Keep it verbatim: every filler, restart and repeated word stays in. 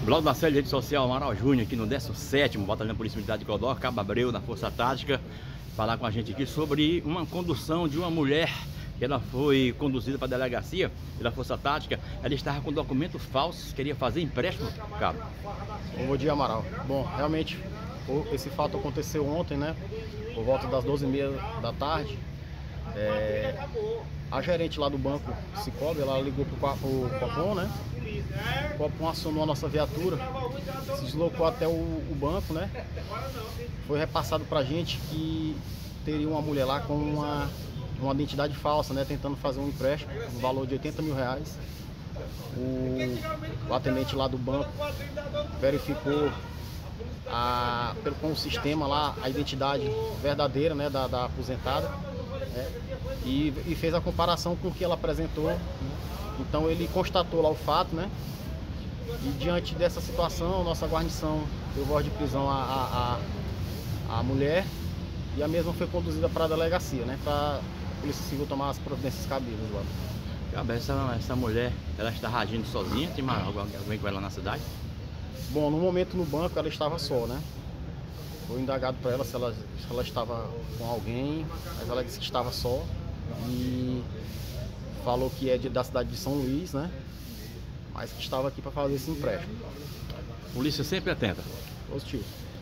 Blog da série de rede social Amaral Júnior, aqui no décimo sétimo Batalhão Polícia Militar de Codó, Cabo Abreu, na Força Tática, falar com a gente aqui sobre uma condução de uma mulher que ela foi conduzida para a delegacia pela Força Tática. Ela estava com documentos falsos, queria fazer empréstimo, cabo. Bom dia, Amaral. Bom, realmente esse fato aconteceu ontem, né? Por volta das doze e meia da tarde. É, a gerente lá do banco Cicobi, ela ligou para o Copom, né? O Copom acionou a nossa viatura, se deslocou até o, o banco, né? Foi repassado para a gente que teria uma mulher lá com uma, uma identidade falsa, né? Tentando fazer um empréstimo no valor de oitenta mil reais. O, o atendente lá do banco verificou a, pelo, com o sistema lá a identidade verdadeira, né, da, da aposentada, né, e, e fez a comparação com o que ela apresentou, né. Então ele constatou lá o fato, né, e diante dessa situação nossa guarnição deu voz de prisão à, à, à mulher, e a mesma foi conduzida para a delegacia, né, para a Polícia Civil tomar as providências cabíveis lá. Essa, essa mulher, ela está agindo sozinha? Tem mais alguém com ela na cidade? Bom, no momento no banco ela estava só, né? Foi indagado para ela se, ela se ela estava com alguém, mas ela disse que estava só e falou que é de, da cidade de São Luís, né? Mas que estava aqui para fazer esse empréstimo. Polícia sempre atenta. Positivo.